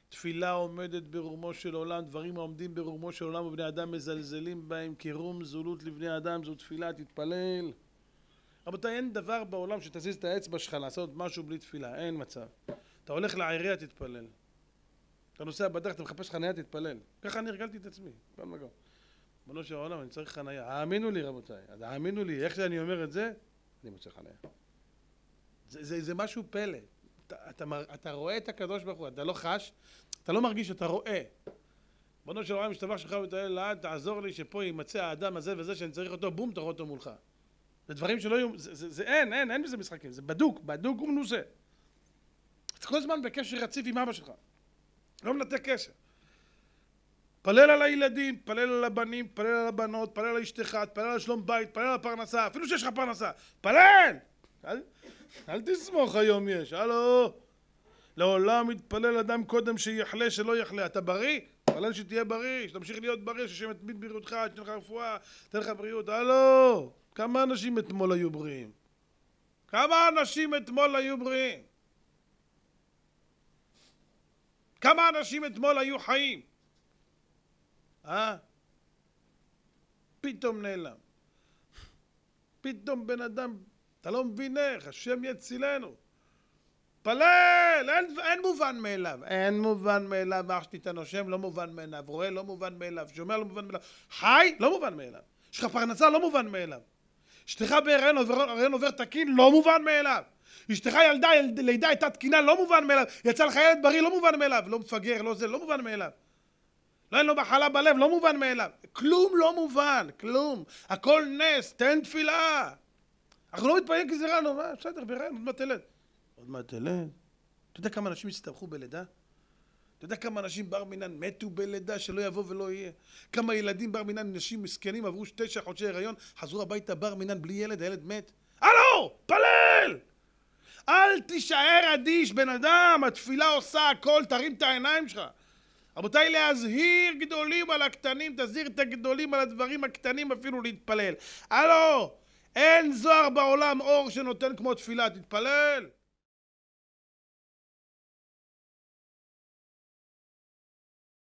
תפילה עומדת ברומו של עולם, דברים העומדים ברומו של עולם ובני אדם מזלזלים בהם, קירום זולות לבני אדם, זו תפילה, תתפלל. רבותיי, אין דבר בעולם שתזיז את האצבע שלך לעשות משהו בלי תפילה, אין מצב. אתה הולך לעירייה, תתפלל. אתה נוסע בדרך, אתה מחפש חניה, תתפלל. ככה אני הרגלתי את עצמי, כל מקום. בנו של העולם, אני צריך חניה. האמינו לי רבותיי, האמינו לי, איך שאני אומר את זה, אני מוצא חניה. זה משהו פלא. אתה רואה את הקדוש ברוך הוא, אתה לא חש, אתה לא מרגיש, אתה רואה. בנו של העולם, משתבח שלך ותעלה לעד, תעזור לי שפה יימצא האדם הזה וזה שאני צריך אותו, בום, תראו אותו מולך. זה דברים שלא יהיו, אין בזה משחקים, זה בדוק ומנוסה. אתה כל הזמן בקשר רציף עם אבא שלך. לא מנתק קשר. פלל על הילדים, פלל על הבנים, פלל על הבנות, פלל על אשתך, פלל על שלום בית, פלל על הפרנסה, אפילו שיש לך פרנסה. פלל! אל תסמוך היום יש, הלו. לעולם מתפלל אדם קודם שיחלה שלא יחלה. אתה בריא? פלל שתהיה בריא, שתמשיך להיות בריא, ששם יתמיד בריאותך, שתהיה לך רפואה, תן לך בריאות, הלו. כמה אנשים אתמול היו בריאים? כמה אנשים אתמול היו בריאים? כמה אנשים אתמול היו חיים? פתאום נעלם. פתאום בן אדם, אתה לא מבין איך, השם יצילנו. פלל, אין מובן מאליו. אין מובן מאליו, אח שלי אתה נושם, לא מובן מאליו. רואה, לא מובן מאליו. שומע, לא מובן מאליו. חי, לא מובן מאליו. יש לך פרנסה, לא מובן מאליו. אשתך בהיריון עובר תקין, לא מובן מאליו. אשתך ילדה, לידה הייתה תקינה, לא מובן מאליו. יצא לך ילד בריא, לא מובן מאליו. לא מפגר, לא זה, לא מובן מאליו. לא אין לו מחלה בלב, לא מובן מאליו. כלום לא מובן, כלום. הכל נס, תן תפילה. אנחנו לא מתפעלים כי זה רע, מה? בסדר, בהיריון, עוד מעט תלד. עוד מעט תלד. אתה יודע כמה אנשים הסתבכו בלידה? אתה יודע כמה אנשים בר מינן מתו בלידה שלא יבוא ולא יהיה? כמה ילדים בר מינן, נשים מסכנים, עברו 9 חודשי הריון, חזרו הביתה בר מינן בלי ילד, הילד מת. הלו! פלל! אל תישאר אדיש, בן אדם, התפילה עושה הכל, תרים את העיניים שלך. רבותיי, להזהיר גדולים על הקטנים, תזהיר את הגדולים על הדברים הקטנים אפילו להתפלל. הלו! אין זוהר בעולם אור שנותן כמו תפילה, תתפלל!